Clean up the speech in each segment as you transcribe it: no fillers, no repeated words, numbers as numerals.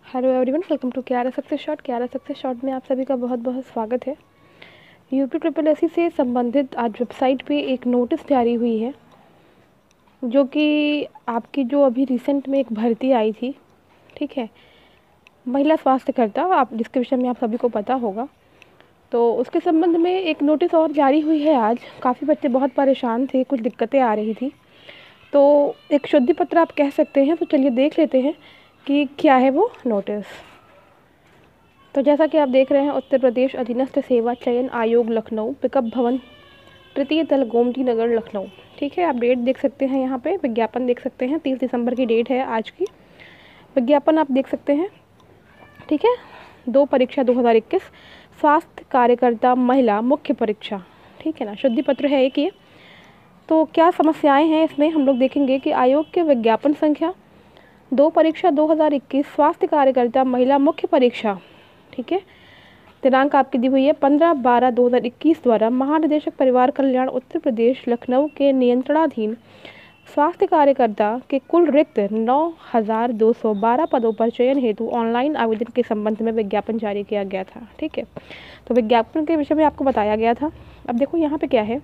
Hello everyone, welcome to क्यारा success short में आप सभी का बहुत बहुत स्वागत है। यूपी ट्रिपल एससी से संबंधित आज वेबसाइट पे एक नोटिस जारी हुई है, जो कि आपकी जो अभी रिसेंट में एक भर्ती आई थी, ठीक है, महिला स्वास्थ्यकर्ता, आप जिसके विषय में आप सभी को पता होगा। तो उसके संबंध में एक नोटिस और जारी हुई है आज। काफ़ी बच्चे बहुत परेशान थे, कुछ दिक्कतें आ रही थी, तो एक शुद्धि पत्र आप कह सकते हैं। तो चलिए देख लेते हैं कि क्या है वो नोटिस। तो जैसा कि आप देख रहे हैं, उत्तर प्रदेश अधीनस्थ सेवा चयन आयोग लखनऊ, पिकअप भवन, तृतीय तल, गोमती नगर, लखनऊ। ठीक है, आप डेट देख सकते हैं, यहाँ पे विज्ञापन देख सकते हैं। 30 दिसंबर की डेट है आज की। विज्ञापन आप देख सकते हैं, ठीक है। 2 परीक्षा 2021 स्वास्थ्य कार्यकर्ता महिला मुख्य परीक्षा, ठीक है ना। शुद्धि पत्र है एक ये। तो क्या समस्याएं हैं इसमें, हम लोग देखेंगे कि आयोग के विज्ञापन संख्या 2 परीक्षा 2021 स्वास्थ्य कार्यकर्ता महिला मुख्य परीक्षा, ठीक है। दिनांक आपकी दी हुई है 15/12/2021 द्वारा महानिदेशक परिवार कल्याण उत्तर प्रदेश लखनऊ के नियंत्रणाधीन स्वास्थ्य कार्यकर्ता के कुल रिक्त 9,212 पदों पर चयन हेतु ऑनलाइन आवेदन के संबंध में विज्ञापन जारी किया गया था, ठीक है। तो विज्ञापन के विषय में आपको बताया गया था। अब देखो यहाँ पे क्या है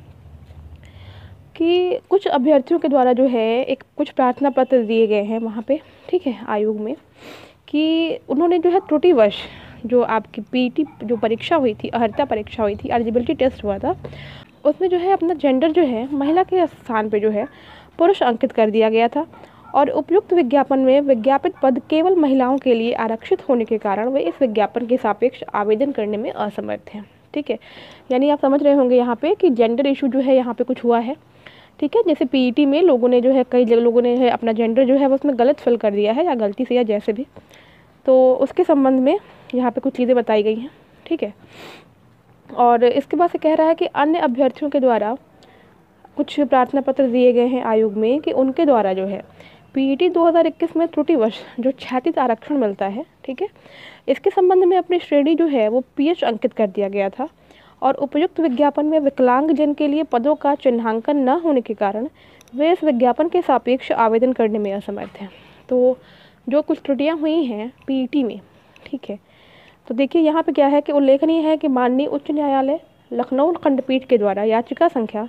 कि कुछ अभ्यर्थियों के द्वारा जो है एक कुछ प्रार्थना पत्र दिए गए हैं वहाँ पे, ठीक है, आयोग में, कि उन्होंने जो है त्रुटिवश जो आपकी पीटी जो परीक्षा हुई थी, अर्हता परीक्षा हुई थी, एलिजिबिलिटी टेस्ट हुआ था, उसमें जो है अपना जेंडर जो है महिला के स्थान पे जो है पुरुष अंकित कर दिया गया था। और उपयुक्त विज्ञापन में विज्ञापित पद केवल महिलाओं के लिए आरक्षित होने के कारण वे इस विज्ञापन के सापेक्ष आवेदन करने में असमर्थ हैं, ठीक है। यानी आप समझ रहे होंगे यहाँ पे कि जेंडर इशू जो है यहाँ पे कुछ हुआ है, ठीक है। जैसे पीईटी में लोगों ने जो है, कई लोगों ने है अपना जेंडर जो है वो उसमें गलत फिल कर दिया है, या गलती से या जैसे भी, तो उसके संबंध में यहाँ पे कुछ चीज़ें बताई गई हैं, ठीक है। और इसके बाद से कह रहा है कि अन्य अभ्यर्थियों के द्वारा कुछ प्रार्थना पत्र दिए गए हैं आयोग में कि उनके द्वारा जो है पीईटी 2021 में त्रुटिवश जो क्षैतिज आरक्षण मिलता है, ठीक है, इसके संबंध में अपनी श्रेणी जो है वो पीएच अंकित कर दिया गया था। और उपयुक्त विज्ञापन में विकलांगजन के लिए पदों का चिन्हांकन न होने के कारण वे इस विज्ञापन के सापेक्ष आवेदन करने में असमर्थ हैं। तो जो कुछ त्रुटियां हुई हैं पीईटी में, ठीक है, तो देखिए यहाँ पे क्या है कि उल्लेखनीय है कि माननीय उच्च न्यायालय लखनऊ खंडपीठ के द्वारा याचिका संख्या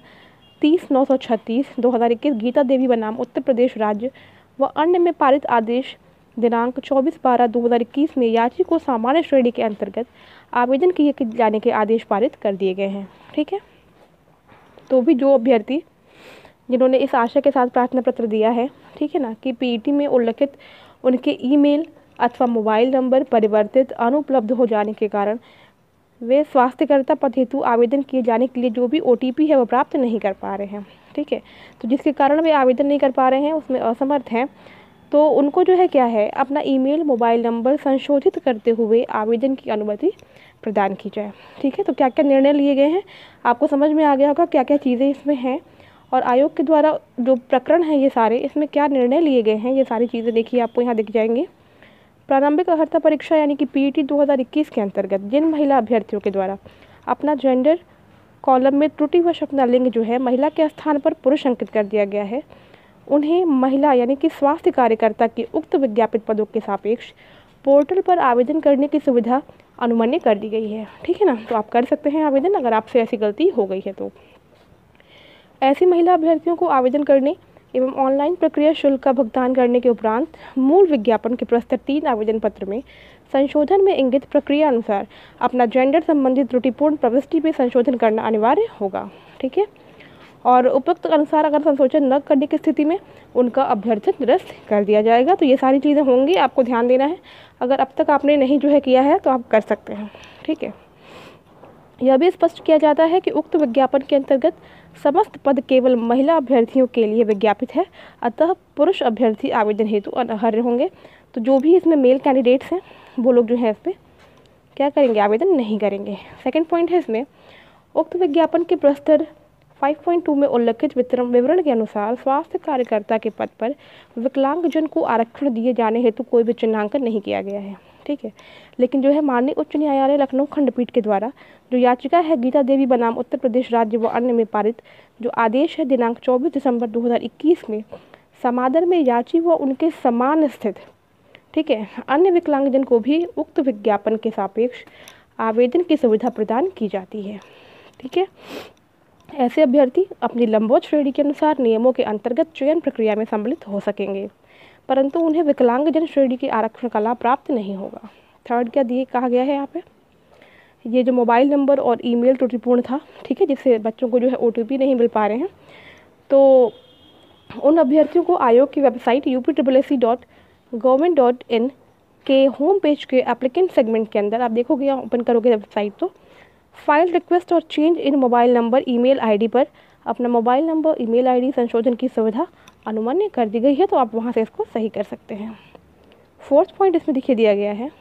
30/936 2021 गीता देवी बनाम उत्तर प्रदेश राज्य व अन्य में पारित आदेश दिनांक 24/12/2021 में याची को सामान्य श्रेणी के अंतर्गत आवेदन किए जाने के आदेश पारित कर दिए गए हैं, ठीक है। तो भी जो अभ्यर्थी जिन्होंने इस आशय के साथ प्रार्थना पत्र दिया है, ठीक है ना, कि पीईटी में उल्लिखित उनके ईमेल अथवा मोबाइल नंबर परिवर्तित अनुपलब्ध हो जाने के कारण वे स्वास्थ्यकर्ता पद हेतु आवेदन किए जाने के लिए जो भी ओटीपी है वो प्राप्त नहीं कर पा रहे हैं, ठीक है। तो जिसके कारण वे आवेदन नहीं कर पा रहे हैं, उसमें असमर्थ हैं, तो उनको जो है क्या है अपना ईमेल मोबाइल नंबर संशोधित करते हुए आवेदन की अनुमति प्रदान की जाए, ठीक है। तो क्या क्या निर्णय लिए गए हैं आपको समझ में आ गया होगा, क्या क्या चीज़ें इसमें हैं और आयोग के द्वारा जो प्रकरण है ये सारे, इसमें क्या निर्णय लिए गए हैं, ये सारी चीज़ें देखिए आपको यहाँ दिख जाएंगी। प्रारंभिक अर्हता परीक्षा यानी कि पीईटी 2021 के अंतर्गत जिन महिला अभ्यर्थियों के द्वारा अपना जेंडर कॉलम में त्रुटिवश अपना लिंग जो है महिला के स्थान पर पुरुष अंकित कर दिया गया है, उन्हें महिला यानी कि स्वास्थ्य कार्यकर्ता के उक्त विज्ञापित पदों के सापेक्ष पोर्टल पर आवेदन करने की सुविधा अनुमन्य कर दी गई है, ठीक है ना। तो आप कर सकते हैं आवेदन अगर आपसे ऐसी गलती हो गई है तो। ऐसी महिला अभ्यर्थियों को आवेदन करने एवं ऑनलाइन प्रक्रिया शुल्क का भुगतान करने के उपरांत मूल विज्ञापन के प्रस्तुत 3 आवेदन पत्र में संशोधन में इंगित प्रक्रिया अनुसार अपना जेंडर संबंधित त्रुटिपूर्ण प्रविष्टि में संशोधन करना अनिवार्य होगा, ठीक है। और उपयुक्त अनुसार अगर संशोधन न करने की स्थिति में उनका अभ्यर्थन निरस्त कर दिया जाएगा। तो ये सारी चीज़ें होंगी, आपको ध्यान देना है। अगर अब तक आपने नहीं जो है किया है तो आप कर सकते हैं, ठीक है। यह भी स्पष्ट किया जाता है कि उक्त विज्ञापन के अंतर्गत समस्त पद केवल महिला अभ्यर्थियों के लिए विज्ञापित है, अतः पुरुष अभ्यर्थी आवेदन हेतु अनर्ह होंगे। तो जो भी इसमें मेल कैंडिडेट्स हैं वो लोग जो है इस पर क्या करेंगे, आवेदन नहीं करेंगे। सेकंड पॉइंट है इसमें, उक्त विज्ञापन के प्रस्तर 5.2 में उल्लिखित विवरण के अनुसार स्वास्थ्य कार्यकर्ता के पद पर विकलांगजन को आरक्षण दिए जाने हेतु कोई भी चिन्हांकन नहीं किया गया है, ठीक है। लेकिन जो है माननीय उच्च न्यायालय लखनऊ खंडपीठ के द्वारा जो याचिका है गीता देवी बनाम उत्तर प्रदेश राज्य व अन्य में पारित जो आदेश है दिनांक 24 दिसंबर 2021 में समादर में याची व उनके समान स्थित ठीक है। अन्य विकलांगजन को भी उक्त विज्ञापन के सापेक्ष आवेदन की सुविधा प्रदान की जाती है। ठीक है। ऐसे अभ्यर्थी अपनी लंबवत श्रेणी के अनुसार नियमों के अंतर्गत चयन प्रक्रिया में सम्मिलित हो सकेंगे, परंतु उन्हें विकलांगजन श्रेणी के आरक्षण का लाभ प्राप्त नहीं होगा। थर्ड क्या दिए कहा गया है यहाँ पे, ये जो मोबाइल नंबर और ईमेल त्रुटिपूर्ण था, ठीक है, जिससे बच्चों को जो है OTP नहीं मिल पा रहे हैं, तो उन अभ्यर्थियों को आयोग की वेबसाइट upsssc.government.in के होम पेज के एप्लीकेंट सेगमेंट के अंदर आप देखोगे, यहाँ ओपन करोगे वेबसाइट तो फाइल रिक्वेस्ट और change in mobile number email ID पर अपना मोबाइल नंबर ईमेल आईडी संशोधन की सुविधा अनुमन्य कर दी गई है, तो आप वहाँ से इसको सही कर सकते हैं। फोर्थ पॉइंट इसमें देखिए दिया गया है,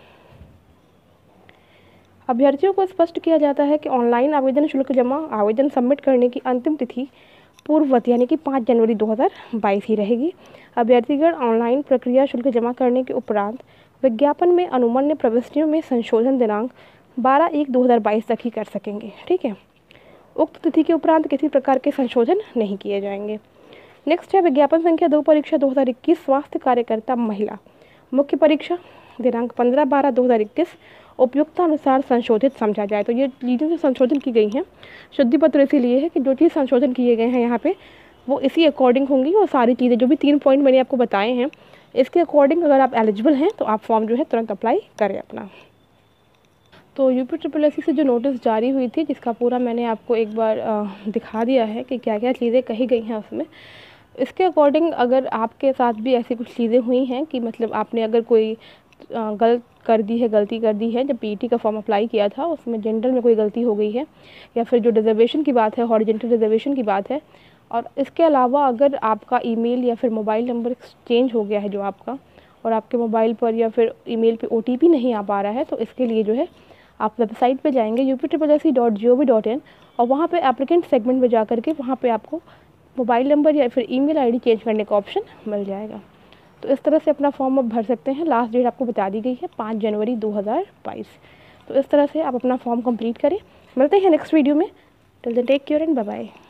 अभ्यर्थियों को स्पष्ट किया जाता है कि ऑनलाइन आवेदन शुल्क जमा आवेदन सबमिट करने की अंतिम तिथि पूर्ववत यानी कि 5 जनवरी 2022 ही रहेगी। अभ्यर्थीगण ऑनलाइन प्रक्रिया शुल्क जमा करने के उपरांत विज्ञापन में अनुमन्य प्रविष्टियों में संशोधन दिनांक 12/1/2022 तक ही कर सकेंगे। ठीक है। उक्त तिथि के उपरांत किसी प्रकार के संशोधन नहीं किए जाएंगे। नेक्स्ट है विज्ञापन संख्या 2 परीक्षा 2021 स्वास्थ्य कार्यकर्ता महिला मुख्य परीक्षा दिनांक 15/12/2021 उपयुक्ता अनुसार संशोधित समझा जाए। तो ये चीज़ें जो संशोधन की गई हैं, शुद्धि पत्र इसीलिए है कि जो चीज़ संशोधन किए गए हैं यहाँ पे वो इसी अकॉर्डिंग होंगी, और सारी चीज़ें जो भी 3 पॉइंट मैंने आपको बताए हैं इसके अकॉर्डिंग अगर आप एलिजिबल हैं तो आप फॉर्म जो है तुरंत अप्लाई करें अपना। तो UPSSC से जो नोटिस जारी हुई थी, जिसका पूरा मैंने आपको एक बार दिखा दिया है कि क्या क्या चीज़ें कही गई हैं उसमें, इसके अकॉर्डिंग अगर आपके साथ भी ऐसी कुछ चीज़ें हुई हैं कि मतलब आपने अगर कोई गलती कर दी है, जब PET का फॉर्म अप्लाई किया था उसमें जनरल में कोई गलती हो गई है, या फिर जो रिजर्वेशन की बात है, हॉरिजॉन्टल रिजर्वेशन की बात है, और इसके अलावा अगर आपका ईमेल या फिर मोबाइल नंबर चेंज हो गया है जो आपका, और आपके मोबाइल पर या फिर ईमेल पे OTP नहीं आ पा रहा है, तो इसके लिए जो है आप वेबसाइट पे जाएंगे upsssc.gov.in और वहाँ पे एप्लीकेंट सेगमेंट में जा करके वहाँ पे आपको मोबाइल नंबर या फिर ईमेल आईडी चेंज करने का ऑप्शन मिल जाएगा। तो इस तरह से अपना फॉर्म आप भर सकते हैं। लास्ट डेट आपको बता दी गई है 5 जनवरी 2022। तो इस तरह से आप अपना फॉर्म कंप्लीट करें। मिलते हैं नेक्स्ट वीडियो में। Till then take care and bye bye.